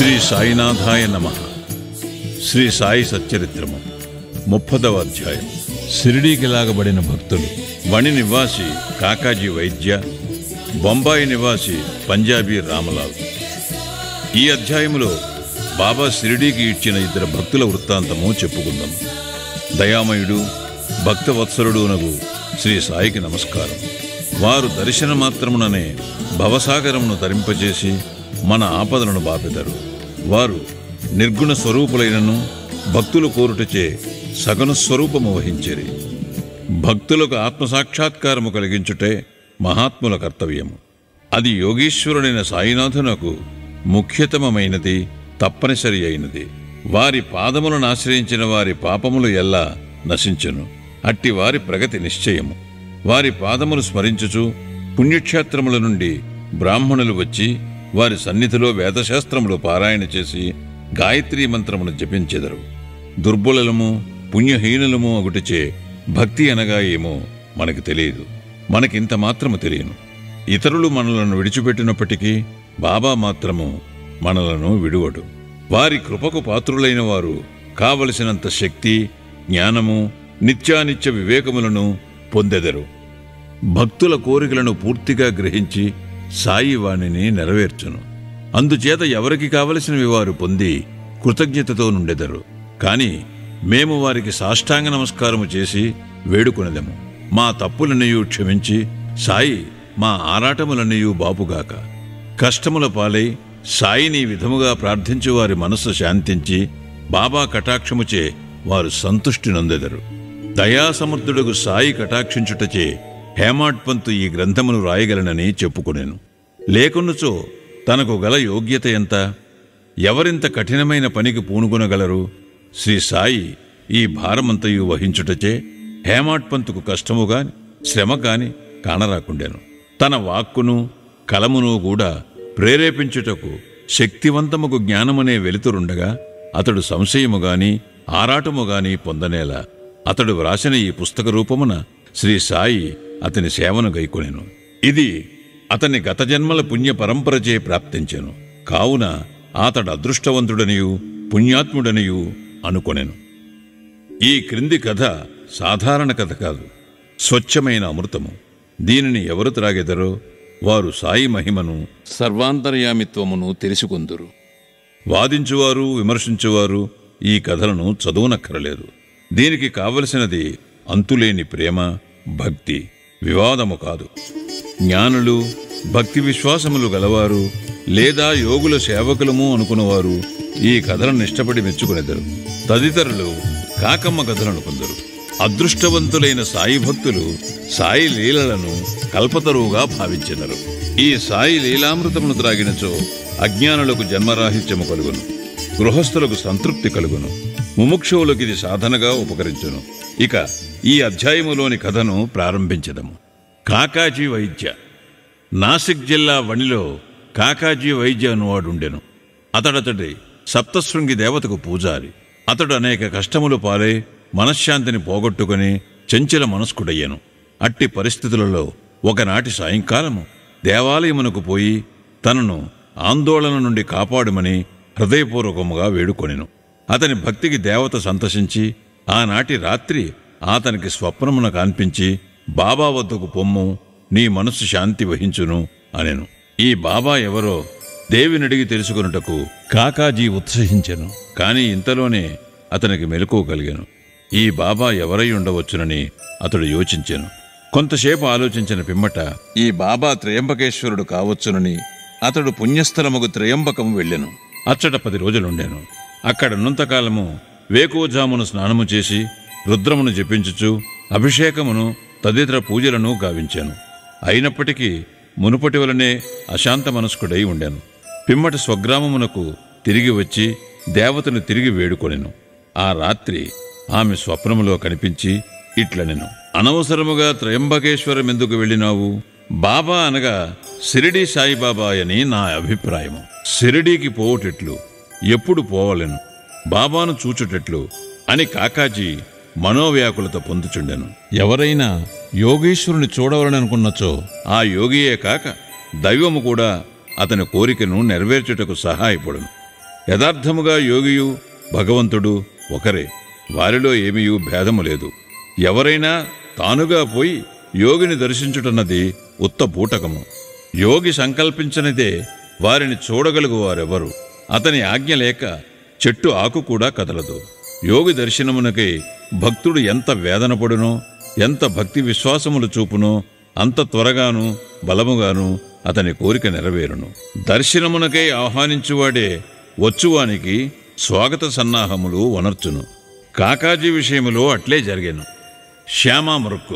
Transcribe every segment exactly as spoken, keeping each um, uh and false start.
శ్రీ సాయినాథాయ నమః. శ్రీ సాయి సచ్చరిత్రము ముప్పదవ అధ్యాయం. షిరిడీకి లాగబడిన భక్తులు. వణి నివాసి కాకాజీ వైద్య, బొంబాయి నివాసి పంజాబీ రామలాల్. ఈ అధ్యాయములో బాబా షిరిడీకి ఇచ్చిన ఇద్దరు భక్తుల వృత్తాంతము చెప్పుకుందాం. దయామయుడు భక్తవత్సలుడు నగు శ్రీ సాయికి నమస్కారం. వారు దర్శన మాత్రముననే భవసాగరమును తరింపజేసి మన ఆపదలను బాపెదరు. వారు నిర్గుణ స్వరూపులైనను భక్తులు కోరుటచే సగుణ స్వరూపము వహించిరి. భక్తులకు ఆత్మసాక్షాత్కారము కలిగించుటే మహాత్ముల కర్తవ్యము. అది యోగీశ్వరుడైన సాయినాథునకు ముఖ్యతమమైనది, తప్పనిసరి అయినది. వారి పాదములను ఆశ్రయించిన వారి పాపములు ఎల్లా నశించును. అట్టి వారి ప్రగతి నిశ్చయము. వారి పాదములు స్మరించుచు పుణ్యక్షేత్రముల నుండి బ్రాహ్మణులు వచ్చి వారి సన్నిధిలో వేదశాస్త్రములు పారాయణ చేసి గాయత్రీ మంత్రమును జపించెదరు. దుర్బలము పుణ్యహీనులము అగుటిచే భక్తి అనగా ఏమో మనకు తెలియదు. మనకింత మాత్రము తెలియను. ఇతరులు మనలను విడిచిపెట్టినప్పటికీ బాబా మాత్రము మనలను విడువడు. వారి కృపకు పాత్రులైన వారు కావలసినంత శక్తి, జ్ఞానము, నిత్యానిత్య వివేకములను పొందెదరు. భక్తుల కోరికలను పూర్తిగా గ్రహించి సాయి వాణిని నెరవేర్చును. అందుచేత ఎవరికి కావలసినవి వారు పొంది కృతజ్ఞతతో నుండెదరు. కాని మేము వారికి సాష్టాంగ నమస్కారము చేసి వేడుకొనెదము. మా తప్పులన్నయూ క్షమించి సాయి మా ఆరాటములన్నయూ బాపుగాక. కష్టముల పాలై సాయిని విధముగా ప్రార్థించు వారి మనస్సు శాంతించి బాబా కటాక్షముచే వారు సంతుష్టి నొందెదరు. దయాసమర్థుడుగు సాయి కటాక్షించుటచే హేమాడ్పంతు ఈ గ్రంథమును రాయగలనని చెప్పుకొనెను. లేకున్నచో తనకు గల యోగ్యత ఎంత? ఎవరింత కఠినమైన పనికి పూనుకొనగలరు? శ్రీ సాయి ఈ భారమంతయు వహించుటచే హేమాడ్పంతుకు కష్టము గాని శ్రమ కాని కానరాకుండెను. తన వాక్కును కలమును కూడా ప్రేరేపించుటకు శక్తివంతముకు జ్ఞానమనే వెలుతురుండగా అతడు సంశయముగాని ఆరాటముగాని పొందనేలా అతడు వ్రాసిన ఈ పుస్తక రూపమున శ్రీ సాయి అతని సేవను గైకొనెను. ఇది అతని గత జన్మల పుణ్య పరంపరచే ప్రాప్తించెను. కావున అతడు అదృష్టవంతుడనియు పుణ్యాత్ముడనియు అనుకొనెను. ఈ క్రింది కథ సాధారణ కథ కాదు, స్వచ్ఛమైన అమృతము. దీనిని ఎవరు త్రాగెదరో వారు సాయి మహిమను, సర్వాంతర్యామిత్వమును తెలుసుకొందురు. వాదించువారు విమర్శించువారు ఈ కథలను చదువునక్కరలేదు. దీనికి కావలసినది అంతులేని ప్రేమ, భక్తి, వివాదము కాదు. జ్ఞానులు, భక్తి విశ్వాసములు గలవారు లేదా యోగుల సేవకులము అనుకున్నవారు ఈ కథలను ఇష్టపడి మెచ్చుకునేదరు. తదితరులు కాకమ్మ కథలను కొందరు. అదృష్టవంతులైన సాయి భక్తులు సాయి లీలలను కల్పతరువుగా భావించెదరు. ఈ సాయి లీలామృతమును త్రాగినచో అజ్ఞానులకు జన్మరాహిత్యము కలుగును, గృహస్థులకు సంతృప్తి కలుగును, ముముక్షువులకు ఇది సాధనగా ఉపకరించును. ఇక ఈ అధ్యాయములోని కథను ప్రారంభించదము. కాకాజీ వైద్య. నాసిక్ జిల్లా వణిలో కాకాజీ వైద్య అనువాడుండెను. అతడతడి సప్తశృంగి దేవతకు పూజారి. అతడు అనేక కష్టములు పాలై మనశ్శాంతిని పోగొట్టుకుని చంచల మనస్కుడయ్యను. అట్టి పరిస్థితులలో ఒకనాటి సాయంకాలము దేవాలయమునకు పోయి తనను ఆందోళన నుండి కాపాడుమని హృదయపూర్వకముగా వేడుకొనెను. అతని భక్తికి దేవత సంతసించి ఆనాటి రాత్రి అతనికి స్వప్నమున కనిపించి బాబా వద్దకు పొమ్ము, నీ మనస్సు శాంతి వహించును అనెను. ఈ బాబా ఎవరో దేవినడిగి తెలుసుకొనుటకు కాకాజీ ఉత్సహించెను. కాని ఇంతలోనే అతనికి మెలకువ కలిగెను. ఈ బాబా ఎవరై ఉండవచ్చునని అతడు యోచించెను. కొంతసేపు ఆలోచించిన పిమ్మట ఈ బాబా త్రయంబకేశ్వరుడు కావచ్చునని అతడు పుణ్యస్థలముకు త్రయంబకం వెళ్ళెను. అచ్చట పది రోజులుండెను. అక్కడన్నంతకాలము వేకువజామును స్నానము చేసి రుద్రమును జపించుచు అభిషేకమును తదితర పూజలను గావించాను. అయినప్పటికీ మునుపటి వలనే అశాంత మనస్కుడై ఉండెను. పిమ్మటి స్వగ్రామమునకు తిరిగి వచ్చి దేవతను తిరిగి వేడుకొనెను. ఆ రాత్రి ఆమె స్వప్నములో కనిపించి ఇట్లనెను: అనవసరముగా త్రయంబకేశ్వరమెందుకు వెళ్ళినావు? బాబా అనగా షిరిడీ సాయిబాబా అని నా అభిప్రాయము. షిరిడీకి పోవటెట్లు, ఎప్పుడు పోవలెను, బాబాను చూచుటెట్లు అని కాకాజీ మనోవ్యాకులత పొందుచుండెను. ఎవరైనా యోగీశ్వరుని చూడవలననుకున్నచో ఆ యోగియే కాక దైవము కూడా అతని కోరికను నెరవేర్చుటకు సహాయపడును. యథార్థముగా యోగియు భగవంతుడు ఒకరే, వారిలో ఏమీయూ భేదము లేదు. ఎవరైనా తానుగా పోయి యోగిని దర్శించుటన్నది ఉత్త బూటకము. యోగి సంకల్పించనిదే వారిని చూడగలుగు వారెవరు. అతని ఆజ్ఞ లేక చెట్టు ఆకు కూడా కదలదు. యోగి దర్శనమునకై భక్తుడు ఎంత వేదనపడునో, ఎంత భక్తి విశ్వాసములు చూపునో అంత త్వరగాను బలముగాను అతని కోరిక నెరవేరును. దర్శనమునకై ఆహ్వానించువాడే వచ్చువానికి స్వాగత సన్నాహములు వనర్చును. కాకాజీ విషయములో అట్లే జరిగెను. శ్యామా మృక్కు.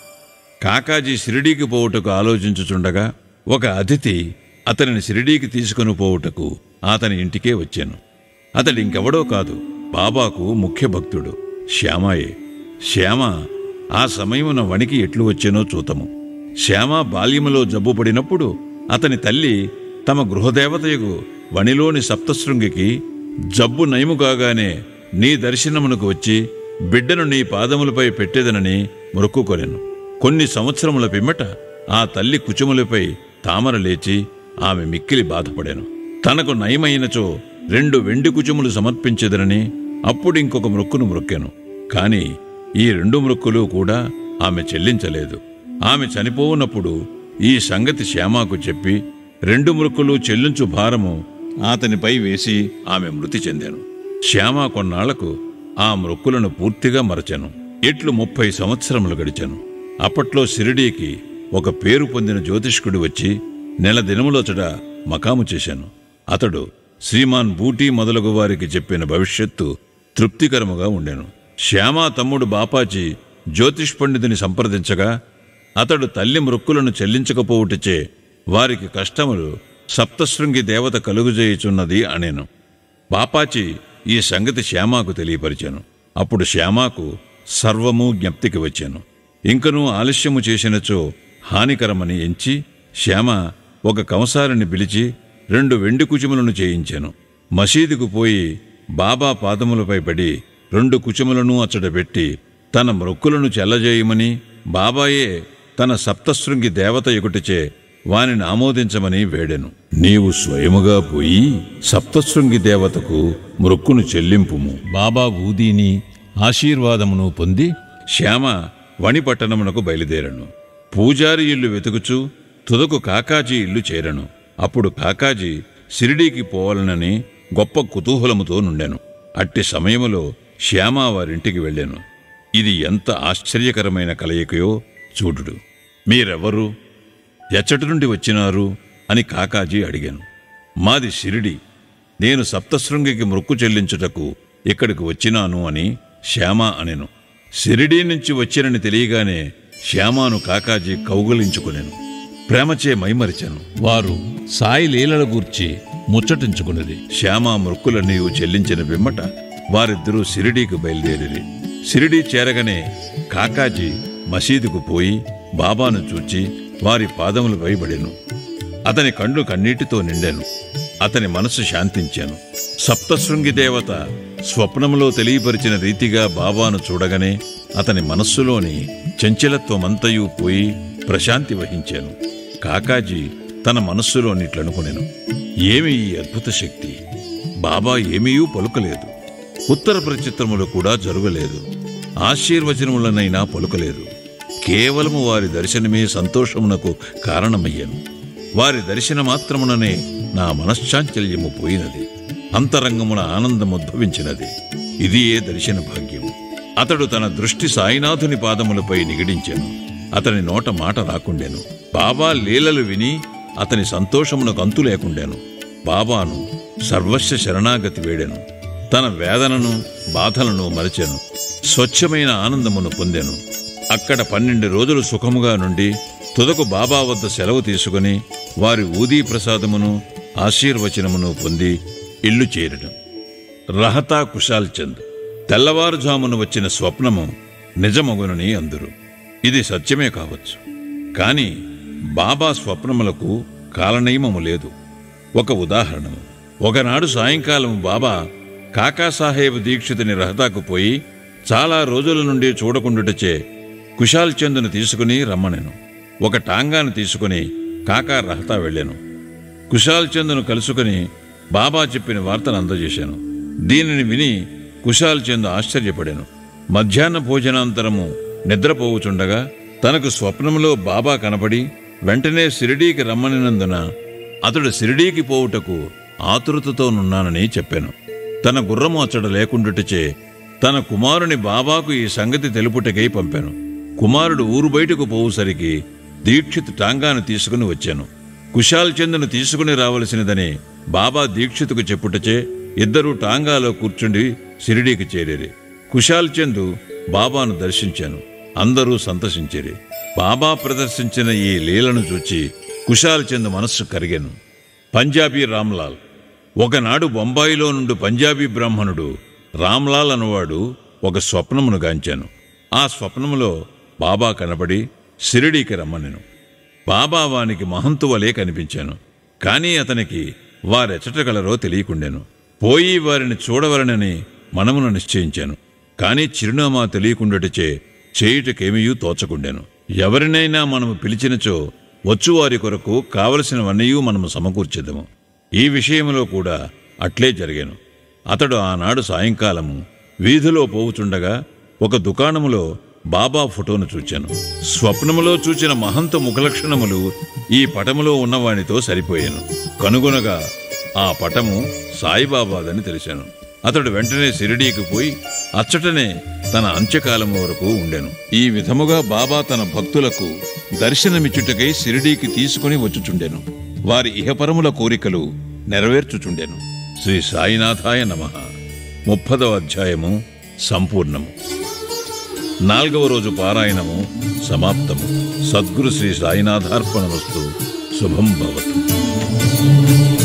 కాకాజీ షిరిడీకి పోవుటకు ఆలోచించుచుండగా ఒక అతిథి అతనిని షిరిడీకి తీసుకుని పోవుటకు అతని ఇంటికే వచ్చాను. అతడు ఇంకెవడో కాదు, బాబాకు ముఖ్య భక్తుడు శ్యామాయే. శ్యామ ఆ సమయమున వణికి ఎట్లు వచ్చానో చూతము. శ్యామ బాల్యములో జబ్బుపడినప్పుడు అతని తల్లి తమ గృహదేవతయగు వణిలోని సప్తశృంగికి జబ్బు నయము కాగానే నీ దర్శనమునకు వచ్చి బిడ్డను నీ పాదములపై పెట్టేదనని మొక్కుకొనెను. కొన్ని సంవత్సరముల పిమ్మట ఆ తల్లి కుచుములపై తామర లేచి ఆమె మిక్కిలి బాధపడెను. తనకు నయమైనచో రెండు వెండి కుచుములు సమర్పించేదనని అప్పుడు ఇంకొక మృక్కును మృక్కెను. కాని ఈ రెండు మృక్కులు కూడా ఆమె చెల్లించలేదు. ఆమె చనిపోవునప్పుడు ఈ సంగతి శ్యామాకు చెప్పి రెండు మృక్కులు చెల్లించు భారము అతనిపై వేసి ఆమె మృతి చెందాను. శ్యామ కొన్నాళ్లకు ఆ మృక్కులను పూర్తిగా మరచెను. ఇట్లు ముప్పై సంవత్సరములు గడిచెను. అప్పట్లో షిరిడీకి ఒక పేరు పొందిన జ్యోతిష్కుడు వచ్చి నెల దినములోచట మకాము చేశాను. అతడు శ్రీమాన్ బూటీ మొదలగు వారికి చెప్పిన భవిష్యత్తు తృప్తికరముగా ఉండెను. శ్యామా తమ్ముడు బాపాజీ జ్యోతిష్ పండితుని సంప్రదించగా అతడు తల్లి మృక్కులను చెల్లించకపోవుటచే వారికి కష్టములు సప్తశృంగి దేవత కలుగుజేయుచున్నది అనేను. బాపాజీ ఈ సంగతి శ్యామాకు తెలియపరిచాను. అప్పుడు శ్యామాకు సర్వము జ్ఞప్తికి వచ్చాను. ఇంకనూ ఆలస్యము చేసినచో హానికరమని ఎంచి శ్యామ ఒక కంసారిని పిలిచి రెండు వెండి కుచుములను చేయించాను. మసీదుకు పోయి బాబా పాదములపై పడి రెండు కుచుములను అచ్చటపెట్టి తన మృక్కులను చెల్లజేయమని, బాబాయే తన సప్తశృంగి దేవత ఎగుటిచే వానిని ఆమోదించమని వేడెను. నీవు స్వయముగా పోయి సప్తశృంగి దేవతకు మృక్కును చెల్లింపుము. బాబా ఊదీని ఆశీర్వాదమును పొంది శ్యామ వణిపట్టణమునకు బయలుదేరను. పూజారి ఇల్లు వెతుకుచూ తుదకు కాకాజీ ఇల్లు చేరను. అప్పుడు కాకాజీ షిరిడీకి పోవాలనని గొప్ప కుతూహలముతో నుండెను. అట్టి సమయములో శ్యామ వారింటికి వెళ్ళాను. ఇది ఎంత ఆశ్చర్యకరమైన కలయికయో చూడుడు. మీరెవరు, ఎచ్చటి నుండి వచ్చినారు అని కాకాజీ అడిగాను. మాది షిరిడి, నేను సప్తశృంగికి మృక్కు చెల్లించుటకు ఇక్కడికి వచ్చినాను అని శ్యామ అనెను. షిరిడీ నుంచి వచ్చినని తెలియగానే శ్యామాను కాకాజీ కౌగులించుకునేను. ప్రేమచే మైమరిచాను. వారు సాయి లీలల గూర్చి ముచ్చటించుకున్నది. శ్యామ మృక్కుల నీవు చెల్లించిన పిమ్మట వారిద్దరూ షిరిడీకి బయలుదేరి షిరిడీ చేరగానే కాకాజీ మసీదుకు పోయి బాబాను చూచి వారి పాదములపై పడెను. అతని కళ్ళు కన్నీటితో నిండాను. అతని మనసు శాంతించాను. సప్తశృంగి దేవత స్వప్నములో తెలియపరిచిన రీతిగా బాబాను చూడగానే అతని మనస్సులోని చంచలత్వమంతయూ పోయి ప్రశాంతి వహించాను. కాకాజీ తన మనస్సులోనిట్లనుకునేను, ఏమి ఈ అద్భుత శక్తి! బాబా ఏమీయూ పలుకలేదు, ఉత్తర ప్రచిత్రములు కూడా జరగలేదు, ఆశీర్వచనములనైనా పలుకలేదు. కేవలము వారి దర్శనమే సంతోషమునకు కారణమయ్యాను. వారి దర్శనమాత్రముననే నా మనశ్చాంచల్యము పోయినది, అంతరంగమున ఆనందముద్భవించినది. ఇది ఏ దర్శన భాగ్యము. అతడు తన దృష్టి సాయినాథుని పాదములపై నిగిడించెను. అతని నోట మాట రాకుండెను. బాబా లీలలు విని అతని సంతోషమునకు అంతు లేకుండెను. బాబాను సర్వస్వ శరణాగతి వేడెను. తన వేదనను బాధలను మరచెను. స్వచ్ఛమైన ఆనందమును పొందెను. అక్కడ పన్నెండు రోజులు సుఖముగా నుండి తుదకు బాబా వద్ద సెలవు తీసుకుని వారి ఊదీ ప్రసాదమును ఆశీర్వచనమును పొంది ఇల్లు చేరడం. రహతా కుశాల్ చంద్. తెల్లవారుజామున వచ్చిన స్వప్నము నిజమగునని అందురు. ఇది సత్యమే కావచ్చు, కాని బాబా స్వప్నములకు కాలనియమము లేదు. ఒక ఉదాహరణము. ఒకనాడు సాయంకాలం బాబా కాకాసాహేబ్ దీక్షితుని రహతాకు పోయి చాలా రోజుల నుండి చూడకుండుటచే కుశాల్ చంద్ను తీసుకుని రమ్మనెను. ఒక టాంగాను తీసుకుని కాకా రహతా వెళ్ళెను. కుశాల్ చంద్ను కలుసుకుని బాబా చెప్పిన వార్తను అందజేశాను. దీనిని విని కుశాల్ చంద్ ఆశ్చర్యపడాను. మధ్యాహ్న భోజనాంతరము నిద్రపోవుచుండగా తనకు స్వప్నంలో బాబా కనపడి వెంటనే షిరిడీకి రమ్మనినందున అతడు షిరిడీకి పోవుటకు ఆతురతతోనున్నానని చెప్పాను. తన గుర్రము అచ్చట లేకుండుటచే తన కుమారుని బాబాకు ఈ సంగతి తెలుపుటకై పంపాను. కుమారుడు ఊరు బయటకు పోవుసరికి దీక్షిత్ టాంగాను తీసుకుని వచ్చాను. కుశాల్ చంద్ను తీసుకుని రావలసినదని బాబా దీక్షితుకు చెప్పుటచే ఇద్దరూ టాంగాలో కూర్చుండి షిరిడీకి చేరేరి. కుశాల్ చంద్ బాబాను దర్శించాను. అందరూ సంతసించిరి. బాబా ప్రదర్శించిన ఈ లీలను చూచి కుశాల్ చంద్ మనస్సు కరిగాను. పంజాబీ రామ్లాల్. ఒకనాడు బొంబాయిలో నుండి పంజాబీ బ్రాహ్మణుడు రామ్లాల్ అనువాడు ఒక స్వప్నమును గాంచాను. ఆ స్వప్నములో బాబా కనబడి షిరిడీకి రమ్మనెను. బాబా వానికి మహంతు వలే కనిపించాను. కాని అతనికి వారెచ్చటగలరో తెలియకుండాను. పోయి వారిని చూడవలనని మనమును నిశ్చయించాను. కాని చిరునామా తెలియకుండాటచే చేయుటకేమీయూ తోచకుండాను. ఎవరినైనా మనము పిలిచినచో వచ్చువారి కొరకు కావలసినవన్నయూ మనము సమకూర్చెదము. ఈ విషయంలో కూడా అట్లే జరిగాను. అతడు ఆనాడు సాయంకాలము వీధిలో పోవుచుండగా ఒక దుకాణములో బాబా ఫోటోను చూచాను. స్వప్నములో చూచిన మహంత ముఖలక్షణములు ఈ పటములో ఉన్నవానితో సరిపోయాను. కనుగొనగా ఆ పటము సాయిబాబాదని తెలిసాను. అతడు వెంటనే షిరిడీకి పోయి అచ్చటనే తన అంత్యకాలము వరకు ఉండెను. ఈ విధముగా బాబా తన భక్తులకు దర్శనమిచ్చుటకై షిరిడీకి తీసుకుని వచ్చుచుండెను. వారి ఇహపరముల కోరికలు నెరవేర్చుచుండెను. శ్రీ సాయినాథాయ నమః. ముప్పదవ అధ్యాయము సంపూర్ణము. నాల్గవ రోజు పారాయణము సమాప్తము. సద్గురు శ్రీ సాయినాథార్పణమస్తు. శుభం భవతు.